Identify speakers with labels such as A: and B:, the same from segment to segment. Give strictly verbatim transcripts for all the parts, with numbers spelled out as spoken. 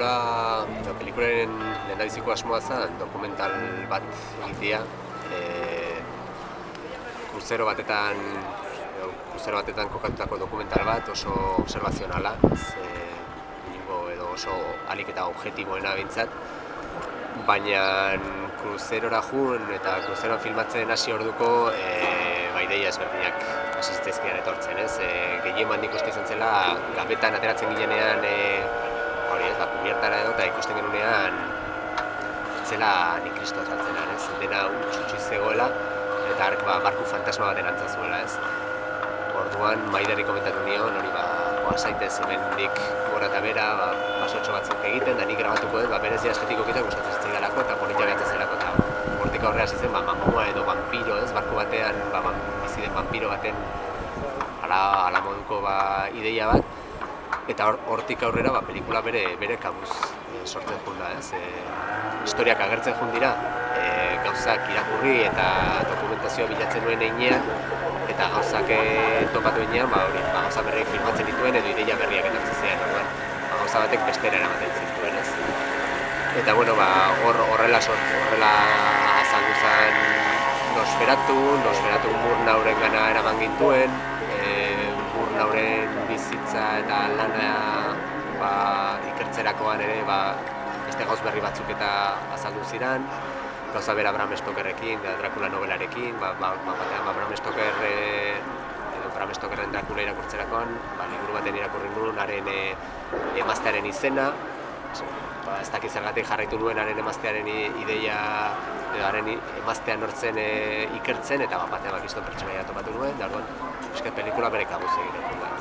A: pelikula, pelikularen lehendabiziko asmoa zen dokumental bat egitea, e, kruzero batetan, kruzero batetan kokatutako dokumental bat, oso observazionala, ze, ningo edo oso alik eta objektiboena bintzat, baina kruzerora jun eta kruzeroan filmatzen hasi orduko e, ba, ideia ezberdinak hasi zitzaizkidan etortzen, ez? E, gehien bat nik uste izan zela, gabetan ateratzen ginenean, e, hori ez, ba, kubiertara edo, eta ikusten genunean zela nik kristoa saltzenan, ez? Dena utxutxu zegoela, eta ark ba, barku fantasma baten antzazuela, ez? Orduan, Maiderri komentatu nion, hori ba, joa zaitez hemendik gora eta bera, ba, pasotxo batzuk egiten, da nik grabatuko dut, ba, berez ja estetiko egiten gustatzen zitzaidalako, eta politia behatzen zelako, eta hortik aurrera hasi zen, ba, mamua edo vampiro, ez? Barku batean, ba, bizi den vampiro baten ala, ala moduko ba, ideia bat, eta hortik aurrera ba, pelikula bere, bere kabuz e, sortzen jun da, ez? E, historiak agertzen jun dira, e, gauzak irakurri eta dokumentazioa bilatzen nuen einean, eta gauzak e, topatu einean, ba, hori, ba, gauza berriak filmatzen dituen edo ideia berriak etortzen ziren, orduan, ba, gauza batek bestera eramaten zituen, ez? Eta, bueno, ba, hor, horrela sortu, horrela azaldu zen Nosferatu, Nosferatu Murnauren gana eraman gintuen, Murnauren bizitza eta lana ba, ikertzerakoan ere ba, beste gauz berri batzuk eta azaldu ziren, gauza bera Bram Stokerrekin, da Dracula nobelarekin, ba, ba, ba, batean ba, Bram Stoker e, edo Bram Stokerren Dracula irakurtzerakoan, ba, liburu baten irakurri nuen haren e, emaztearen izena, ba, ez dakit zergatik jarraitu nuen haren emaztearen ideia edo haren emaztea nortzen e, ikertzen, eta bat batean bakizton pertsonaia topatu nuen, da orduan, euskat pelikula bere kabuz egiten da.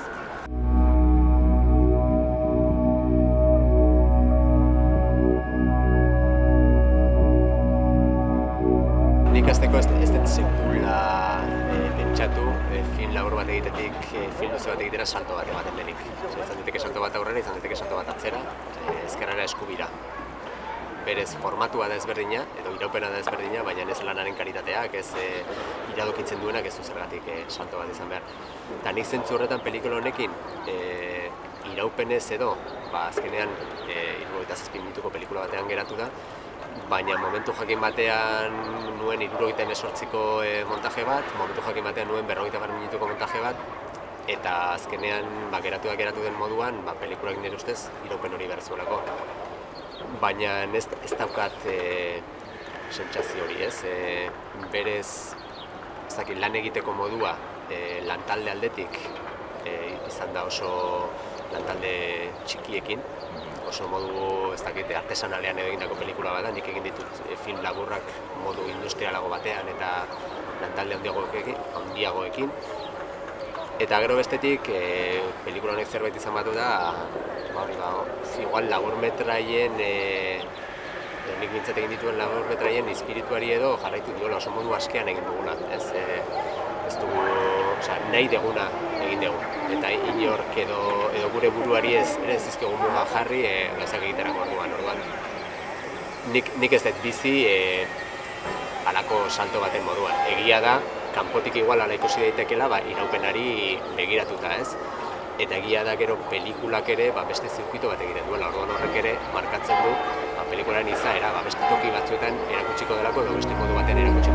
A: Nik azteko ez dut sekula e, pentsatu, e, film labur bat egitetik, e, film luze bat egitera salto bat ematen denik. Izan diteke salto bat aurrera, izan diteke salto bat atzera, e, ezkerrera eskubira. Berez formatua da ezberdina, edo iraupena da ezberdina, baina ez lanaren kalitateak, ez e, iradokitzen duenak ez du zergatik e, salto bat izan behar. Eta nik zentzu horretan pelikula honekin, e, iraupenez edo, ba, azkenean e, hirurogeita zazpi minutuko pelikula batean geratu da, baina momentu jakin batean nuen hirurogeita hemezortziko e, montaje bat, momentu jakin batean nuen berrogeita hamar minutuko montaje bat, eta azkenean ba, geratuak geratu den moduan, ba, pelikulak nire ustez iraupen hori behar zuelako. Baina ez, ez daukat e, sentsazio hori, ez? E, berez, ez dakit, lan egiteko modua e, lantalde aldetik e, izan da oso lantalde txikiekin, oso modu, ez dakit, artesanalean edo egindako pelikula bada, nik egin ditut e, film laburrak modu industrialago batean eta lantalde handiagoekin, handiagoekin. Eta gero bestetik, e, pelikula honek zerbait izan batu da, ba hori ba, igual laburmetraien, e, nik mintzat egin dituen laburmetraien espirituari edo jarraitu duela oso modu askean egin dugula, ez? E, ez dugu, osea, nahi deguna egin dugu, eta inork edo, edo gure buruari ez, ere ez dizkegu muga jarri e, gauzak egiterako orduan, orduan. Nik, nik ez dut bizi e, halako salto baten moduan, egia da, kanpotik igual ala ikusi daitekela ba, iraupenari begiratuta, ez? Eta egia da gero pelikulak ere ba, beste zirkuito bat egiten duela, orduan horrek ere markatzen du ba, pelikularen izaera, ba, beste toki batzuetan erakutsiko delako edo beste modu baten erakutsiko